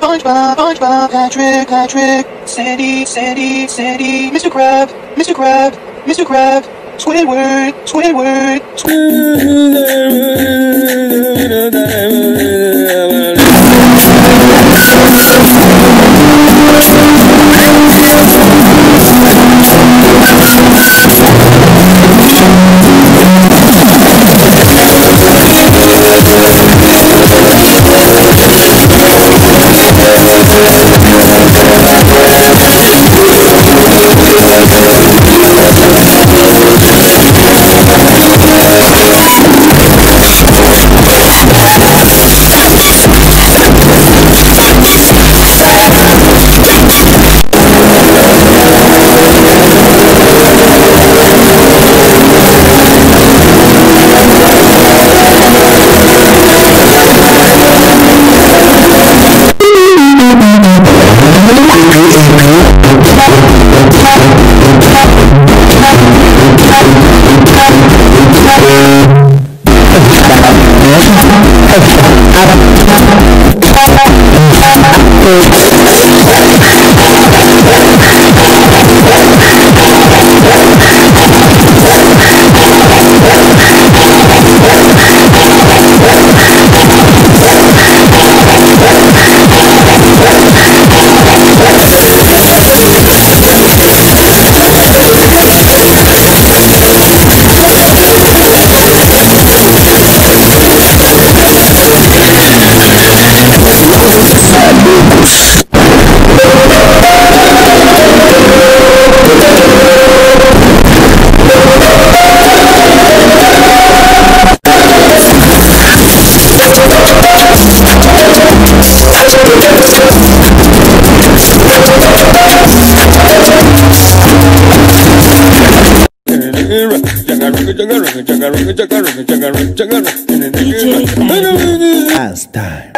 SpongeBob, SpongeBob, Patrick, Patrick, Sandy, Sandy, Sandy, Mr. Crab, Mr. Crab, Mr. Crab, Squidward, Squidward, Last time.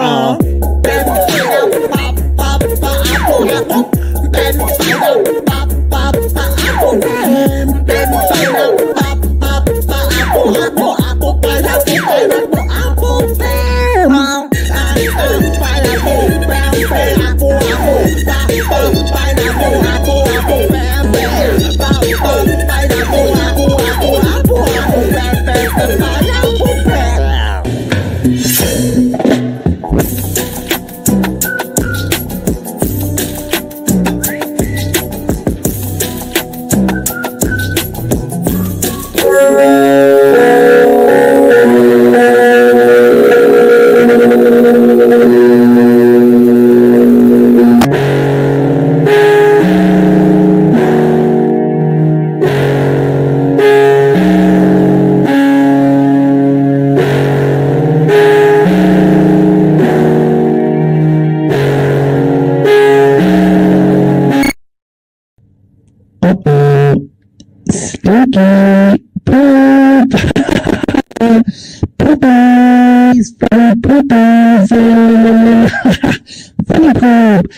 Spooky poop. Poopies, poopies, funny poop.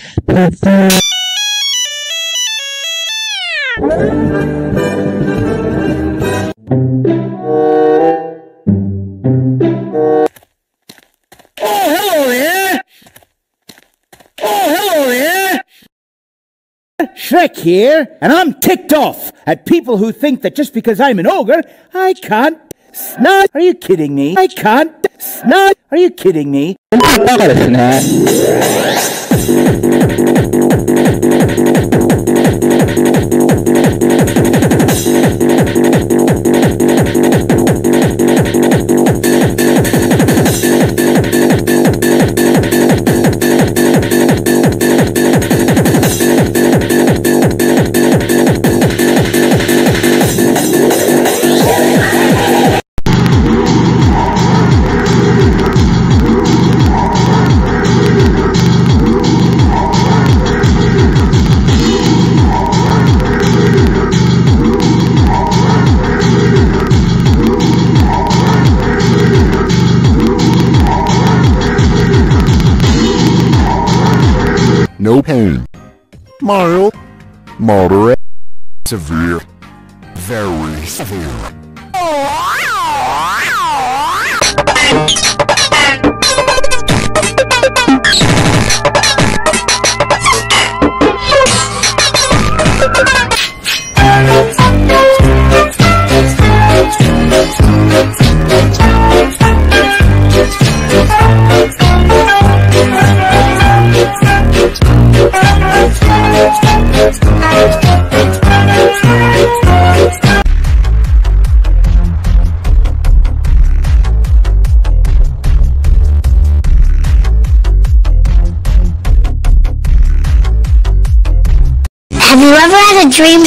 Shrek here, and I'm ticked off at people who think that just because I'm an ogre, I can't snot. Are you kidding me? I can't snot. Are you kidding me? No pain. Mild. Moderate. Severe. Very severe. Have you ever had a dream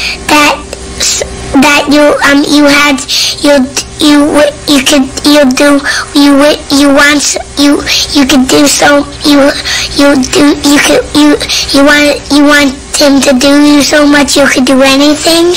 that you want him to do you so much you could do anything?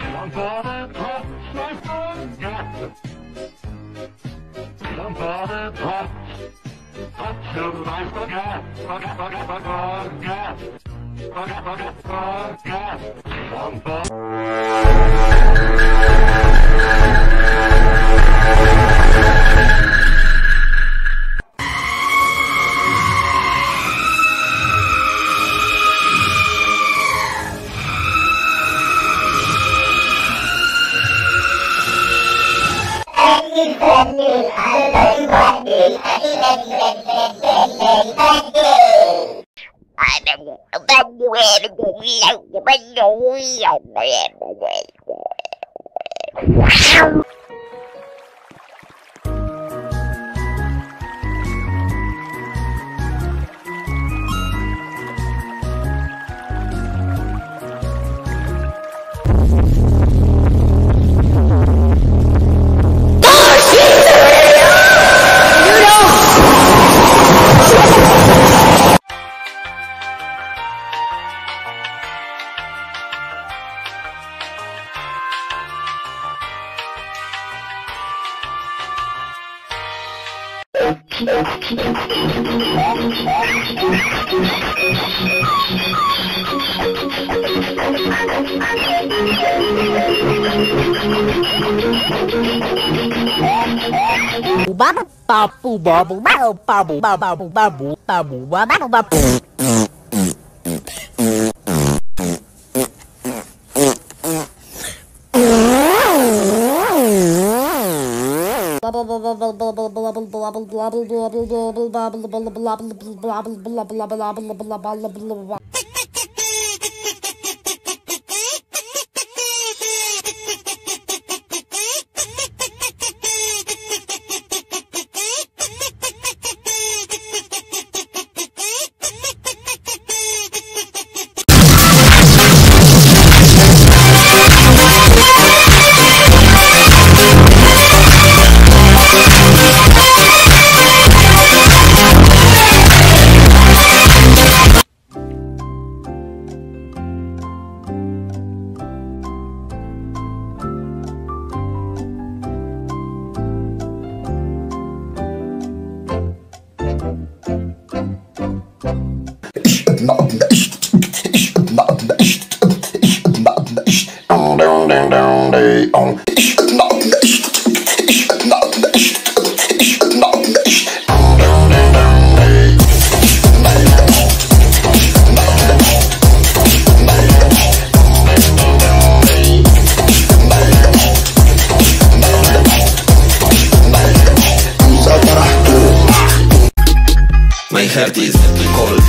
My heart is cold.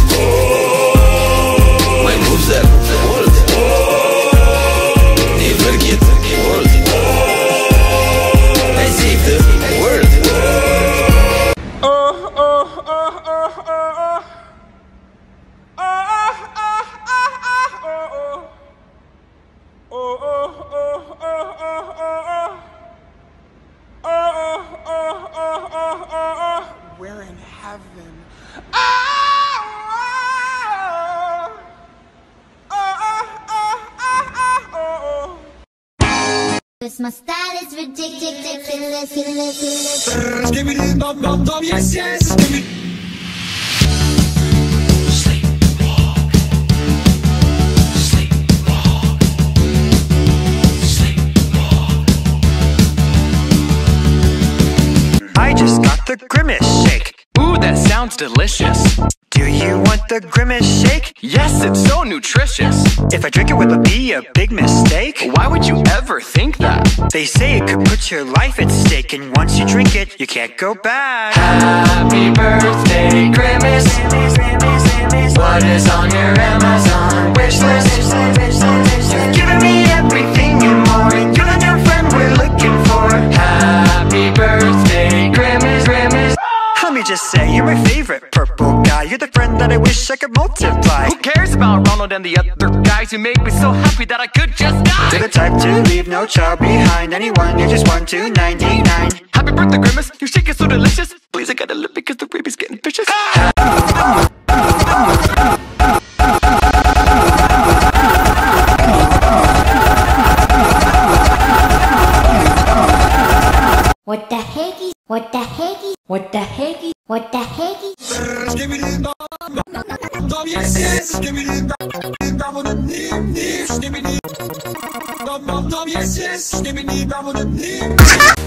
My moves are old. Never get old. I save the world. We're in heaven. My style is ridiculous. Give me the dum, yes, yes. Give me. I just got the Grimace shake. Ooh, that sounds delicious. Do you want the Grimace shake? Yes, it's so nutritious. If I drink it, will it be a big mistake? Why would you ever think that? They say it could put your life at stake, and once you drink it, you can't go back. Happy birthday, Grimace. What is on your Amazon wish list? You've given me everything and more, and you're the new friend we're looking for. Happy birthday, Grimace. Let me just say, you're my favorite. favorite purple guy. You're the friend that I wish I could multiply. Who cares about Ronald and the other guys? You make me so happy that I could just die. You're the type to leave no child behind. Anyone, you're just 1 to 99. Happy birthday, Grimace, your shake is so delicious. Please, I gotta live because the baby's getting vicious. What the hecky? What the hecky? What the hecky? What the hecky? Yes, yes, give me the yes, yes, give me the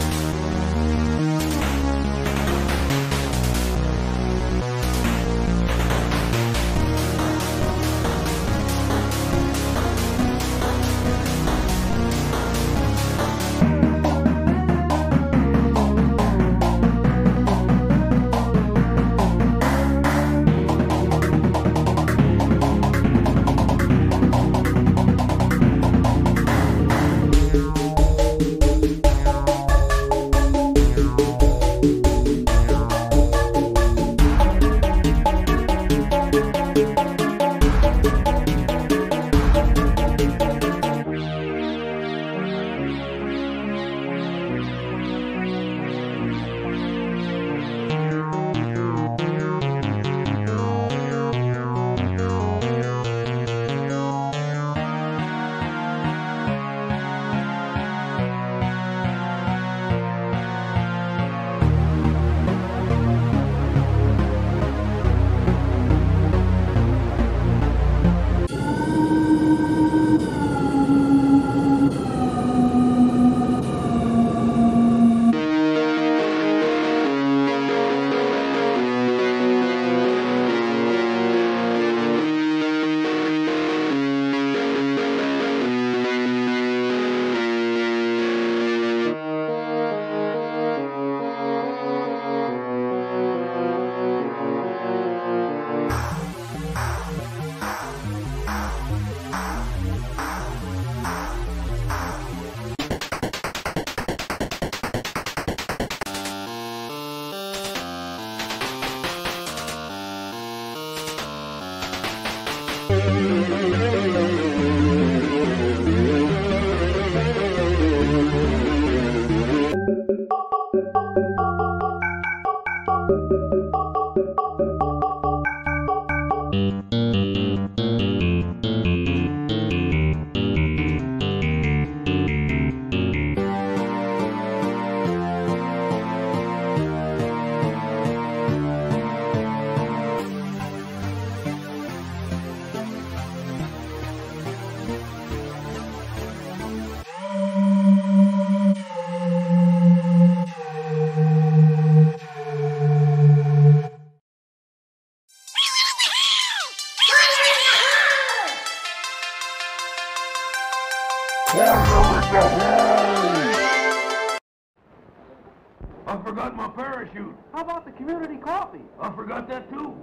I forgot my parachute. How about the community coffee? I forgot that too.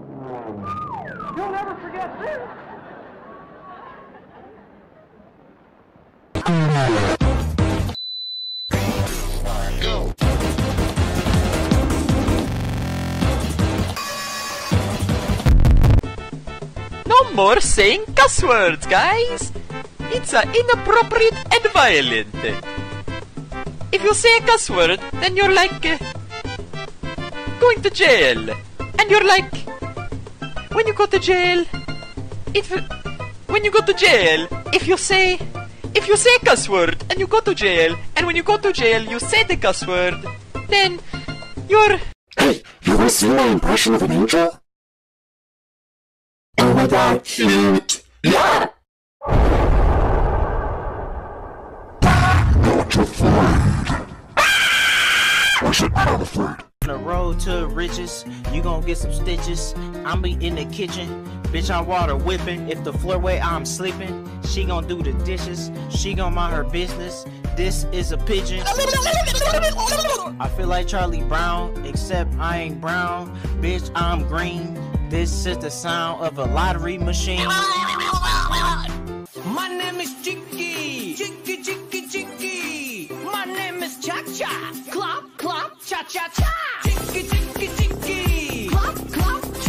You'll never forget this. No more saying cuss words, guys. It's inappropriate and violent. If you say a cuss word, then you're like going to jail. And you're like, when you go to jail, if you say a cuss word and you go to jail, and when you go to jail you say the cuss word, then you're... Hey, you want to see my impression of an angel? Oh my god, cute! Yeah! Not afraid. I said not afraid. On the road to riches, you gon' get some stitches. I'm be in the kitchen, bitch, I'm water whipping. If the floor way I'm sleeping, she gon' do the dishes. She gon' mind her business. This is a pigeon. I feel like Charlie Brown, except I ain't brown. Bitch, I'm green. This is the sound of a lottery machine. My name is Chicky. Chicky, Chicky, Chicky. My name is Cha-Cha. Clop, clop, cha-cha-cha. Chicky, Chicky, Chicky. Clop, clop,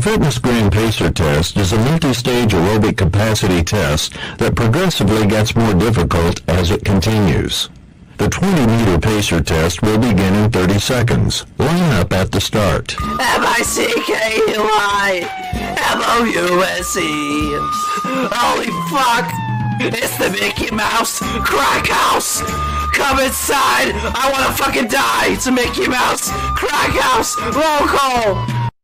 Fitness Green Pacer test is a multi-stage aerobic capacity test that progressively gets more difficult as it continues. The 20-meter pacer test will begin in 30 seconds. Line up at the start. M-I-C-K-E-Y M-O-U-S-E. Holy fuck! It's the Mickey Mouse Crack House! Come inside! I wanna fucking die! It's a Mickey Mouse Crack House! Roll call!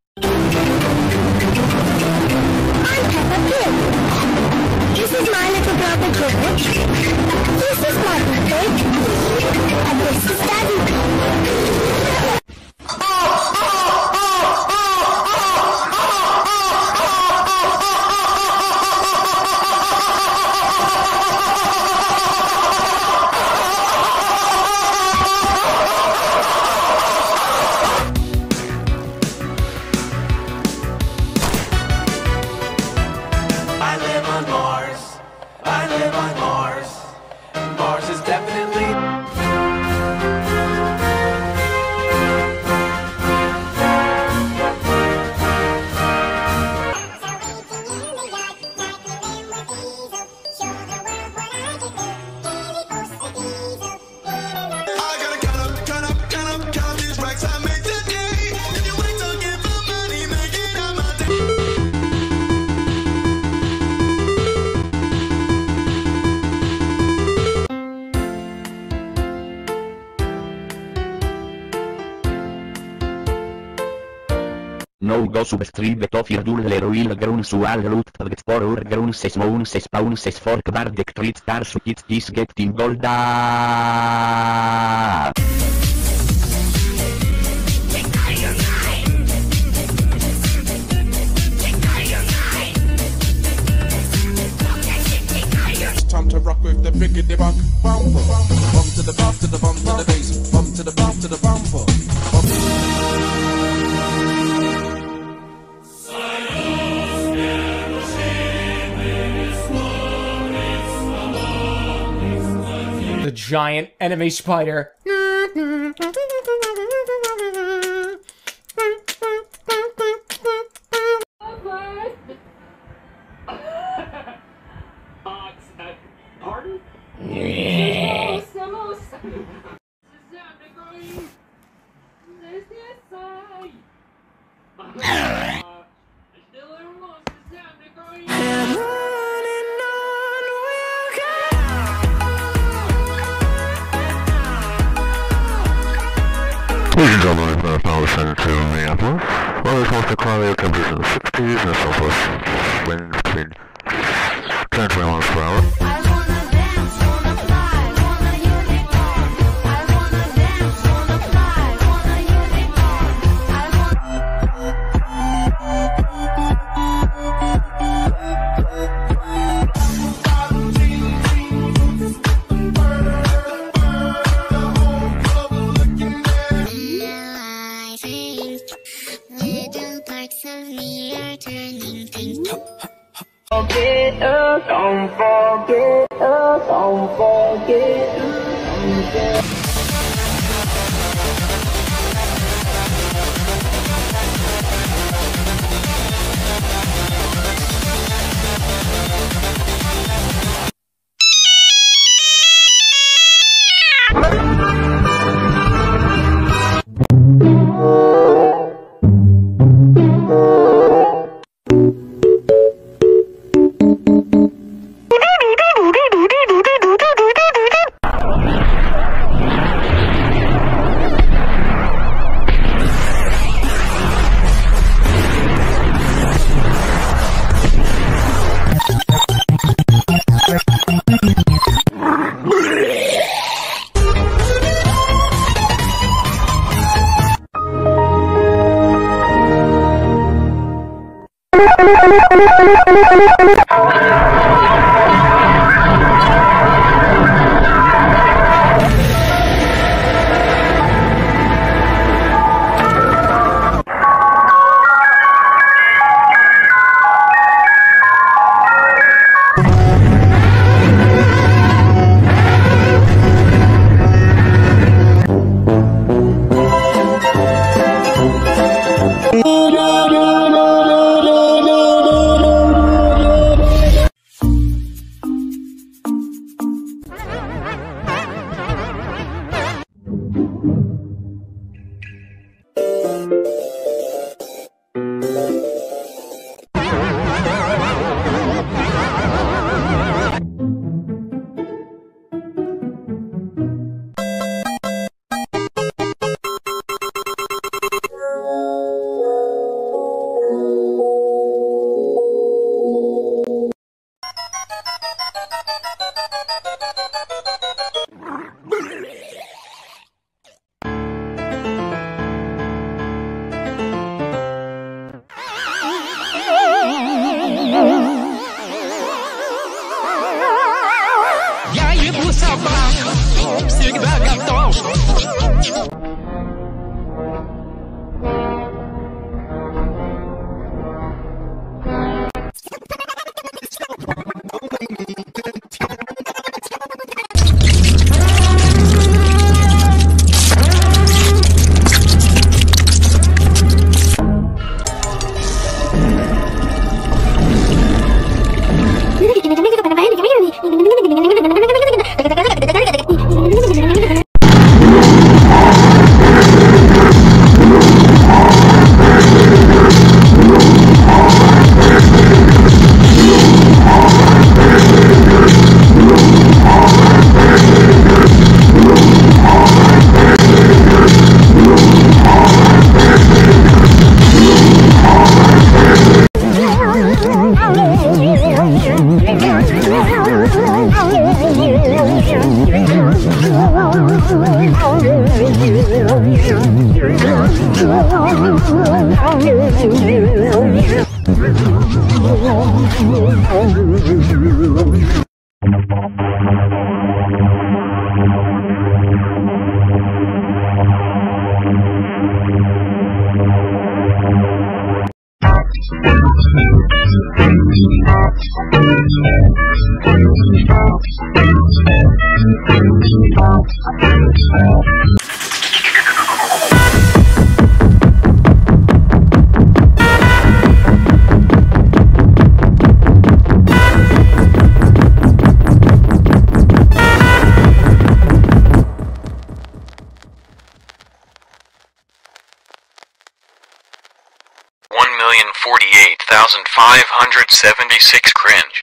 I'm Peppa Pig. This is my little brother George. This is Mother Pig. And this is Daddy Pig. I live on Mars. I live on Mars. Mars is definitely. No go subscribe to Firdul il grun sual root target for grun ses moon ses paun ses fork bardic treat stars kits is getting golda. Time to rock with the biggity bump, bumper. Bump to the bump to the bump to the bass. Bump to the bump to the bumper. The giant enemy spider. Pardon? Ladies and gentlemen, it's now descended to Minneapolis. Weather is mostly cloudy with temperatures in the 60s and a southwest wind between 10 and 20 miles per hour. Forget us, don't forget us, don't forget us, don't forget. $1,048,576 cringe.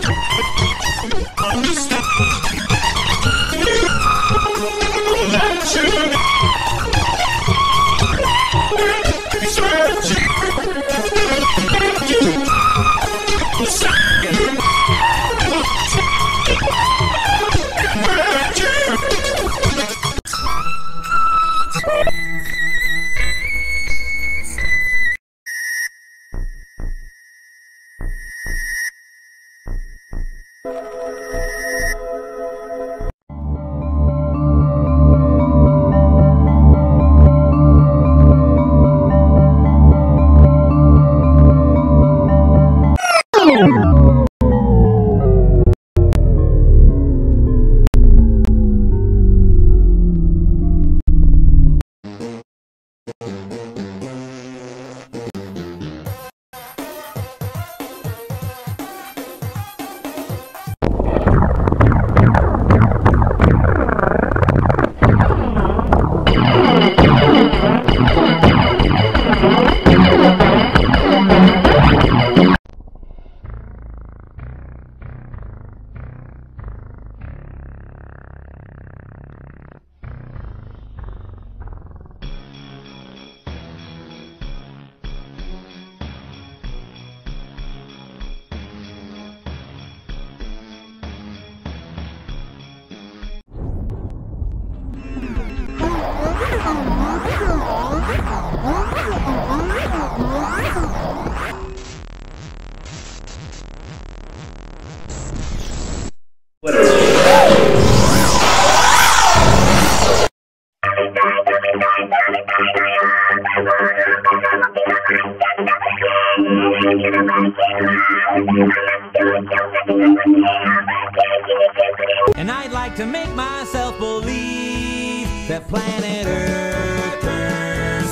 And I'd like to make myself believe that planet Earth turns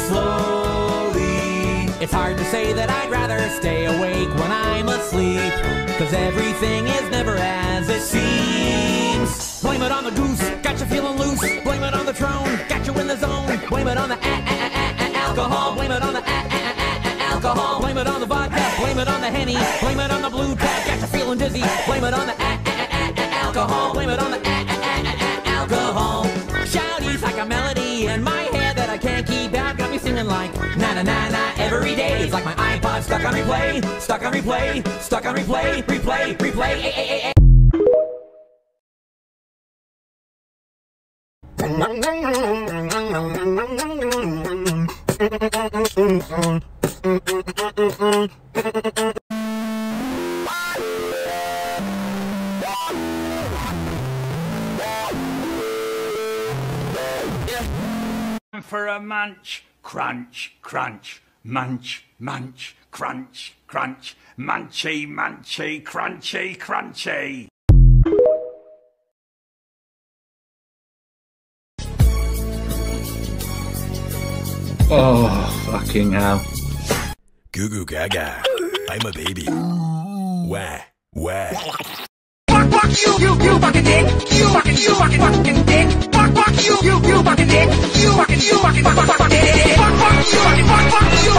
slowly. It's hard to say that I'd rather stay awake when I'm asleep, 'cause everything is never as it seems. Blame it on the goose, got you feeling loose. Blame it on the throne, got you in the zone. Blame it on the alcohol. Blame it on the alcohol. Blame it on the vodka. Blame it on the Henny. Blame it on the blue tag, got you feeling dizzy. Blame it on the alcohol. Blame it on the alcohol. Shouties like a melody in my head that I can't keep out. Got me singing like na na na na every day. It's like my iPod stuck on replay, stuck on replay, stuck on replay, replay, replay. Ay, ay, ay, ay. For a munch, crunch, crunch, munch, munch, crunch, crunch, munchy, munchy, crunchy, crunchy. Oh, fucking hell. Goo goo gaga. I'm a baby. Wah, wah. Fuck you fucking dick. You fucking dick. Fuck you fucking dick. You fucking dick. Fuck you fucking